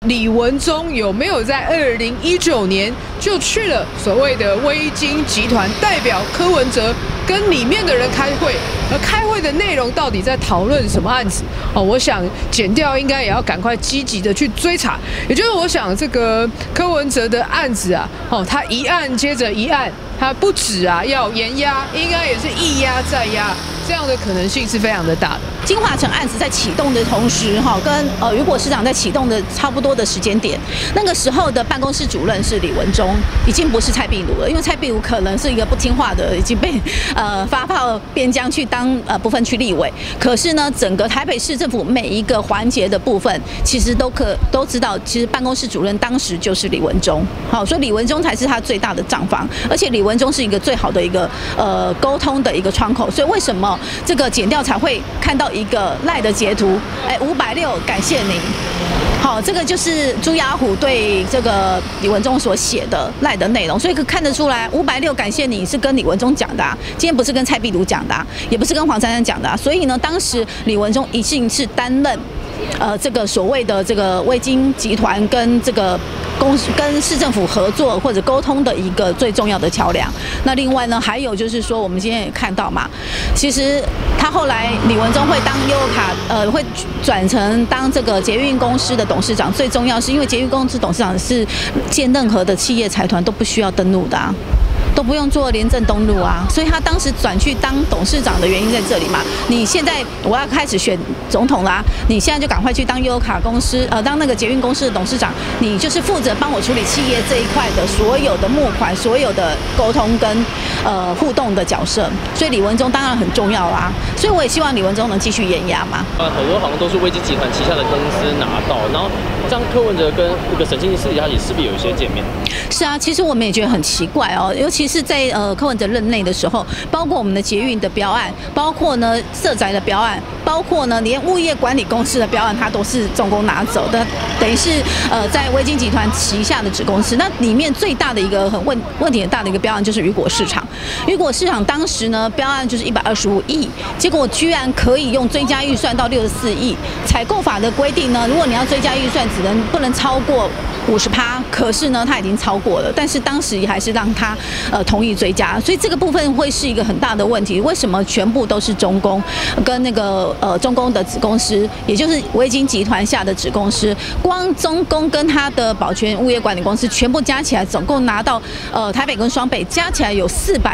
李文忠有没有在2019年就去了所谓的威金集团，代表柯文哲跟里面的人开会，而开会的内容到底在讨论什么案子？我想检调应该也要赶快积极的去追查。也就是我想这个柯文哲的案子啊，他一案接着一案，他不止要延押，应该也是一押再押，这样的可能性是非常的大的。 金华城案子在启动的同时，跟雨果市长在启动的差不多的时间点，那个时候的办公室主任是李文忠，已经不是蔡壁如了，因为蔡壁如可能是一个不听话的，已经被发炮边疆去当不分区立委。可是呢，整个台北市政府每一个环节的部分，其实都知道，其实办公室主任当时就是李文忠，所以李文忠才是他最大的账房，而且李文忠是一个最好的一个沟通的一个窗口，所以为什么这个检调才会看到一个赖的截图，560感谢您。好，这个就是朱雅虎对这个李文忠所写的赖的内容，所以可看得出来，560感谢你是跟李文忠讲的今天不是跟蔡壁如讲的也不是跟黄珊珊讲的所以呢，当时李文忠一定是担任这个所谓的这个威金集团跟这个跟市政府合作或者沟通的一个最重要的桥梁。那另外呢，还有就是说，我们今天也看到嘛，其实他后来李文忠会当悠游卡，会转成当这个捷运公司的董事长。最重要是因为捷运公司董事长是建任何的企业财团都不需要登录的都不用做廉政登录所以他当时转去当董事长的原因在这里嘛。你现在我要开始选总统你现在就赶快去当悠游卡公司，当那个捷运公司的董事长，你就是负责帮我处理企业这一块的所有的募款、所有的沟通跟互动的角色。所以李文忠当然很重要所以我也希望李文忠能继续延押嘛。 很多好像都是威金集团旗下的公司拿到，然后这样柯文哲跟这个沈清私底下也势必有一些见面。 是其实我们也觉得很奇怪尤其是在柯文哲任内的时候，包括我们的捷运的标案，包括呢社宅的标案，包括呢连物业管理公司的标案，它都是中共拿走的，等于是在威金集团旗下的子公司。那里面最大的一个问题很大的一个标案就是雨果市场。雨果市场当时呢标案就是125亿，结果居然可以用追加预算到64亿。采购法的规定呢，如果你要追加预算，不能超过50%，可是呢他已经超过了，但是当时还是让他同意追加，所以这个部分会是一个很大的问题。为什么全部都是中工跟那个中工的子公司，也就是威金集团下的子公司，光中工跟他的保全物业管理公司全部加起来，总共拿到台北跟双北加起来有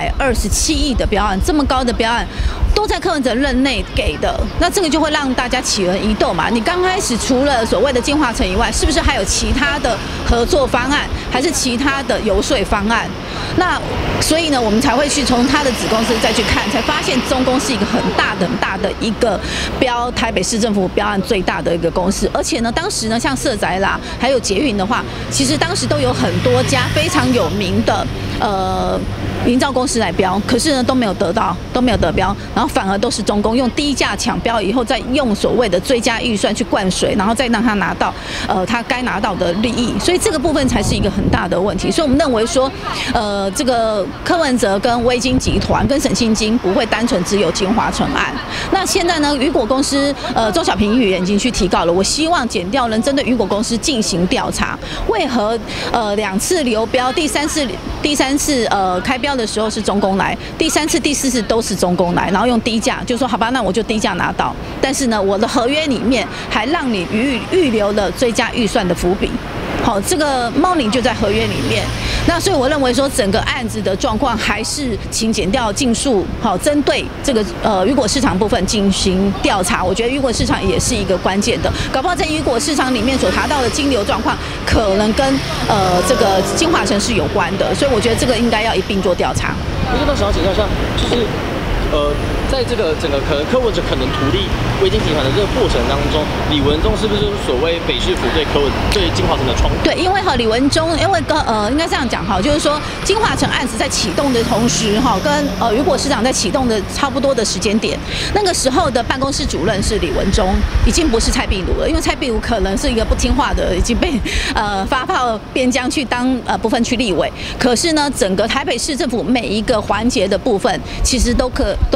427亿的标案，这么高的标案都在柯文哲任内给的，那这个就会让大家起人疑窦嘛。你刚开始除了所谓的金华城以外，是不是还有其他的合作方案，还是其他的游说方案？那所以呢，我们才会去从他的子公司再去看，才发现中工是一个很大的一个标台北市政府标案最大的一个公司。而且呢，当时呢，像社宅还有捷运的话，其实当时都有很多家非常有名的营造公司来标，可是呢都没有得标，然后反而都是中工用低价抢标以后，再用所谓的追加预算去灌水，然后再让他拿到他该拿到的利益，所以这个部分才是一个很大的问题。所以我们认为说，这个柯文哲跟威金集团跟沈清金不会单纯只有金华城案。那现在呢，雨果公司周小平议员已经去提告了，我希望检调能针对雨果公司进行调查，为何2次流标，第三次开标的时候是中工来，第3次、第4次都是中工来，然后用低价，就说好吧，那我就低价拿到，但是呢，我的合约里面还让你预留了追加预算的伏笔。好，这个猫腻就在合约里面。那所以我认为说，整个案子的状况还是请检调尽速好针对这个雨果市场部分进行调查。我觉得雨果市场也是一个关键的，搞不好在雨果市场里面所查到的金流状况，可能跟这个金华城是有关的，所以我觉得这个应该要一并做调查。 不是，那想要请教一下，就是在这个整个可能柯文哲可能图利威金集团的这个过程当中，李文忠是不是所谓北市府对金华城的窗口？ 对，因为李文忠，因为应该这样讲就是说金华城案子在启动的同时跟雨果市长在启动的差不多的时间点，那个时候的办公室主任是李文忠，已经不是蔡壁如了，因为蔡壁如可能是一个不听话的，已经被发炮边疆去当不分区立委。可是呢，整个台北市政府每一个环节的部分，其实都知道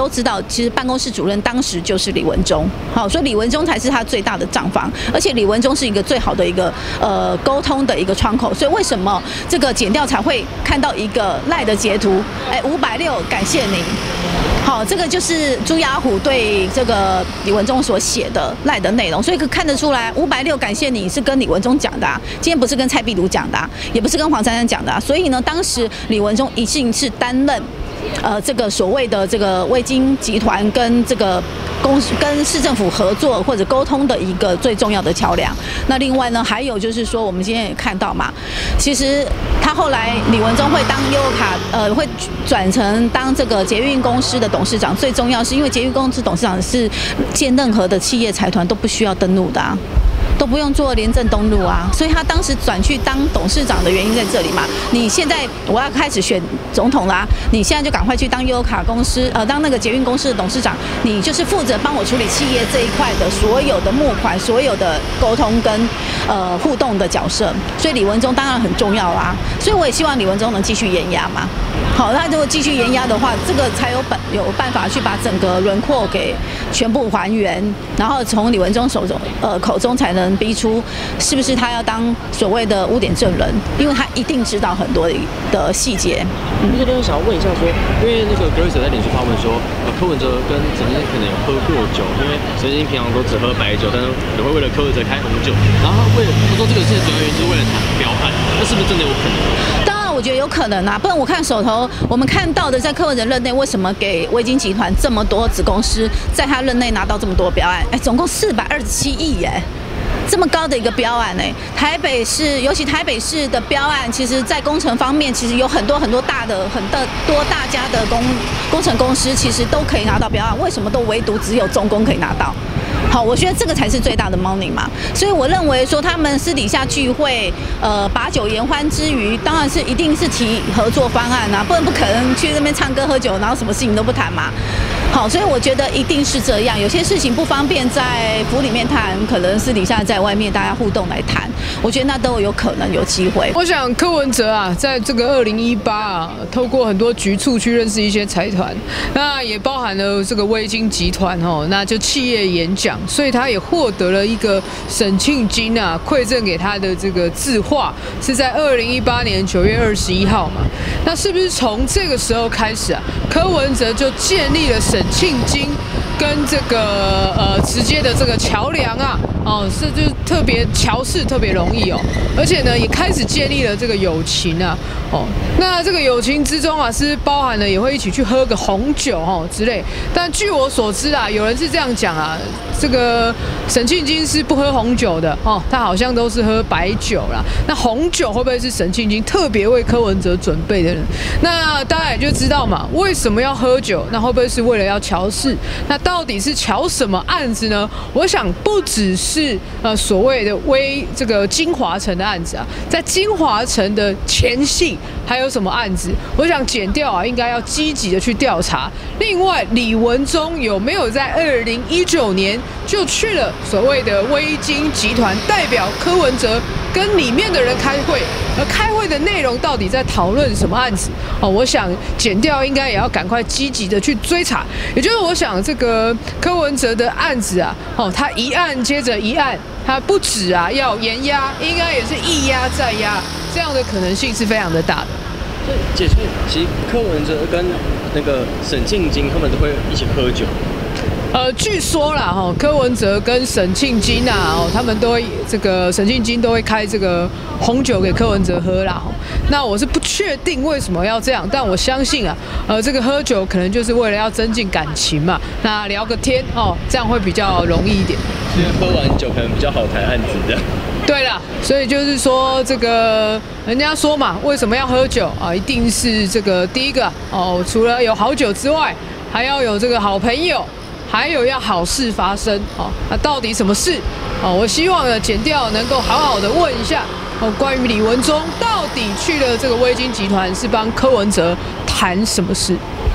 其实办公室主任当时就是李文忠，好，所以李文忠才是他最大的账房，而且李文忠是一个最好的一个沟通的一个窗口，所以为什么这个检调才会看到一个赖的截图，560感谢您。好，这个就是朱雅虎对这个李文忠所写的赖的内容，所以可以看得出来，560感谢你是跟李文忠讲的，今天不是跟蔡壁如讲的，也不是跟黄珊珊讲的，所以呢，当时李文忠一定是担任这个所谓的这个威金集团跟这个跟市政府合作或者沟通的一个最重要的桥梁。那另外呢，还有就是说，我们今天也看到嘛，其实他后来李文忠会当悠游卡，会转成当这个捷运公司的董事长。最重要是因为捷运公司董事长是建任何的企业财团都不需要登录的啊。都不用做廉政登录啊，所以他当时转去当董事长的原因在这里嘛。你现在我要开始选总统啦，你现在就赶快去当悠游卡公司，当那个捷运公司的董事长，你就是负责帮我处理企业这一块的所有的募款、所有的沟通跟互动的角色。所以李文忠当然很重要啦，所以我也希望李文忠能继续延压嘛。好，他如果继续延压的话，这个才有办法去把整个轮廓给全部还原，然后从李文忠口中才能逼出是不是他要当所谓的污点证人，因为他一定知道很多的细节。 这边想要问一下说，因为那个格瑞斯在脸书发文说，柯文哲跟沈清可能有喝过酒，因为沈清平常都只喝白酒，但是也会为了柯文哲开红酒，然后他说这个是主要原因就是为了谈标案，那是不是真的有可能？ 当然，我觉得有可能啊，不然我看手头我们看到的，在柯文哲任内，为什么给威金集团这么多子公司，在他任内拿到这么多标案？总共427亿耶。这么高的一个标案台北市，尤其台北市的标案，其实在工程方面，其实有很多大家的工程公司，其实都可以拿到标案，为什么都唯独只有中工可以拿到？好，我觉得这个才是最大的 money 嘛，所以我认为说他们私底下聚会，把酒言欢之余，当然是一定是提合作方案啊，不可能去那边唱歌喝酒，然后什么事情都不谈嘛。好，所以我觉得一定是这样，有些事情不方便在府里面谈，可能私底下在外面大家互动来谈，我觉得那都有可能有机会。 我想柯文哲啊，在这个2018啊，透过很多局处去认识一些财团，那也包含了这个威金集团那就企业演讲，所以他也获得了一个沈庆金啊馈赠给他的这个字画，是在2018年9月21号嘛。那是不是从这个时候开始啊，柯文哲就建立了沈庆金跟这个直接的这个桥梁啊，是就特别桥事特别容易而且呢也开始建立了这个友情啊，那这个友情之中啊是包含了也会一起去喝个红酒之类，但据我所知啊，有人是这样讲啊，这个沈庆金是不喝红酒的他好像都是喝白酒啦。那红酒会不会是沈庆金特别为柯文哲准备的呢？那大家也就知道嘛，为什么要喝酒？那会不会是为了要乔事？那到底是乔什么案子呢？我想不只是所谓的这个金华城的案子啊，在金华城的前夕还有什么案子？我想检调啊应该要积极的去调查。另外，李文忠有没有在2019年就去了所谓的威金集团，代表柯文哲跟里面的人开会？而开会的内容到底在讨论什么案子？我想检调应该也要赶快积极的去追查。也就是我想这个柯文哲的案子啊，他一案接着一案，他不止啊要延压，应该也是一压再压，这样的可能性是非常的大的。 姐，所以其实柯文哲跟那个沈庆金他们都会一起喝酒。 据说啦，柯文哲跟沈庆金啊，他们都会这个沈庆金都会开这个红酒给柯文哲喝啦。那我是不确定为什么要这样，但我相信啊，这个喝酒可能就是为了要增进感情嘛，那聊个天这样会比较容易一点。 因为喝完酒可能比较好谈案子这样。 对啦，所以就是说这个人家说嘛，为什么要喝酒啊？一定是这个第一个除了有好酒之外，还要有这个好朋友。还有要好事发生那到底什么事我希望呢检调能够好好的问一下关于李文忠到底去了这个威金集团是帮柯文哲谈什么事。